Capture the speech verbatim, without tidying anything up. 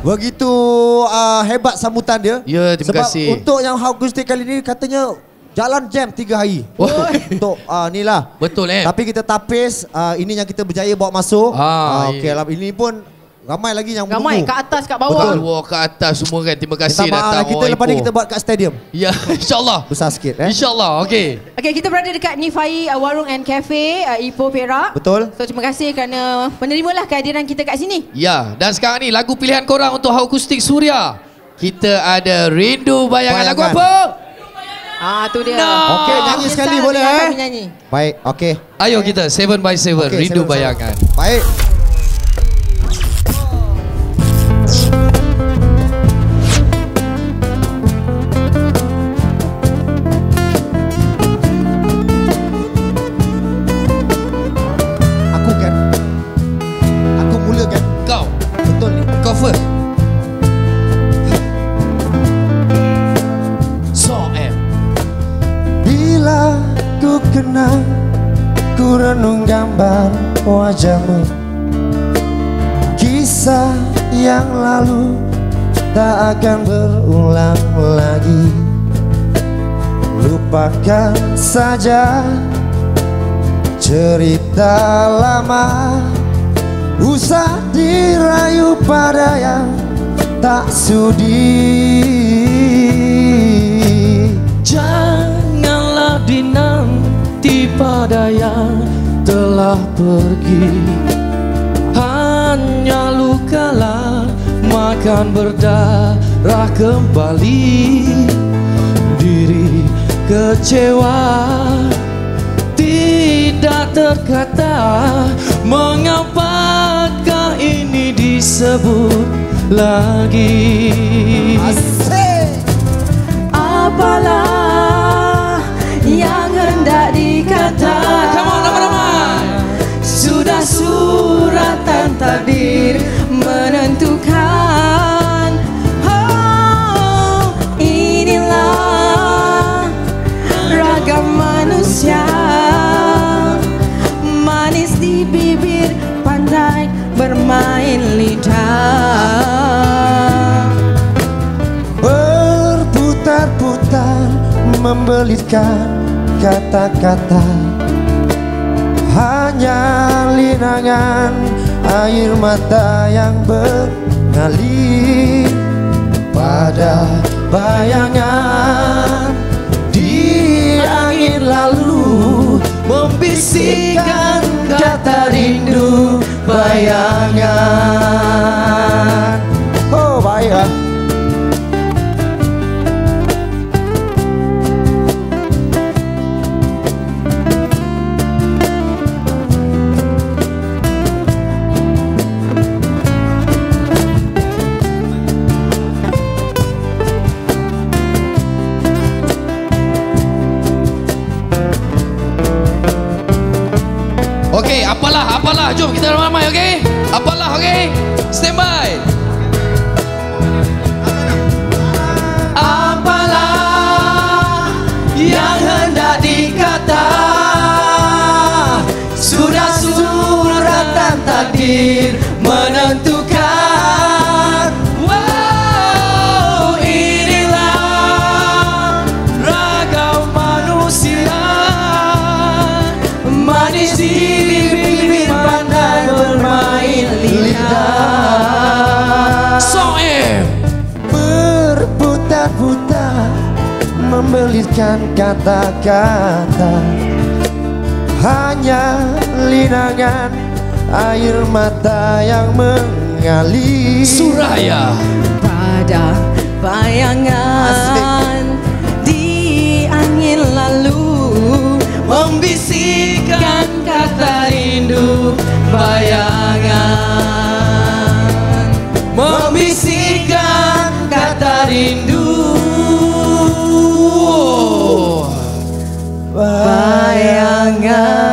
Begitu uh, hebat sambutan dia. Ya, terima Sebab kasih. untuk yang akustik kali ni katanya jalan jam tiga hari. Oh. Untuk, untuk uh, ni lah. Betul eh. Tapi kita tapis, uh, ini yang kita berjaya bawa masuk. Ah, uh, Okey iya. lah, ini pun ramai lagi yang Ramai menunggu. kat atas, kat bawah. Betul. Wah, ke atas semua kan. Terima kasih Minta maaf datang. lah, kita orang lepas ni Ipoh. kita buat kat stadium. Ya, insyaAllah. Besar sikit eh. InsyaAllah, okey. Okey, kita berada dekat Nifai uh, Warung and Cafe uh, Ipoh Perak. Betul. So terima kasih kerana menerimalah kehadiran kita kat sini. Ya, dan sekarang ni lagu pilihan korang untuk akustik Suria. Kita ada Rindu Bayangan. Lagu Bayangan. apa? Ah, tu dia. No. Okey, nyanyi Menyesal sekali boleh bila eh. kami nyanyi. Baik, okey. Ayo kita seven by seven, Okey, Rindu seven, Bayangan. seven. Baik. Aku kan. Aku mula kan. Kau, Betul ni. kau first. So M. Bila ku kenal, ku renung gambar wajahmu. Kisah yang lalu tak akan berulang lagi. Lupakan saja cerita lama. Usah dirayu pada yang tak sudi. Janganlah dinanti pada yang telah pergi. Hanya lukalah makan berdarah kembali. Diri kecewa tidak terkata. Mengapakah ini disebut lagi? Asik. Apalah yang hendak dikata. Come on, ramai-ramai. Sudah suratan takdir menentukan. Oh, inilah ragam manusia. Manis di bibir, pandai bermain lidah. Berputar-putar membelitkan kata-kata. Hanya linangan air mata yang mengalir pada bayangan di angin lalu membisikkan kata rindu bayangan. Oh baik. Okey, apalah, apalah. Jom kita ramai-ramai, okey? Apalah, okey? Stand by. Apalah yang hendak dikata. Sudah suratan takdir menentukan. Wow, inilah ragam manusia. Manis di bibir, pandai bermain lidah. So M. Berputar-putar membelitkan kata-kata. Hanya linangan air mata yang mengalir Suraya. Pada bayangan di angin lalu membisikkan kata rindu bayangan. Membisikkan kata rindu Bayangan.